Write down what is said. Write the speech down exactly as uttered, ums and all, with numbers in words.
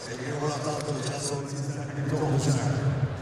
E che ora tanto già sono iniziati a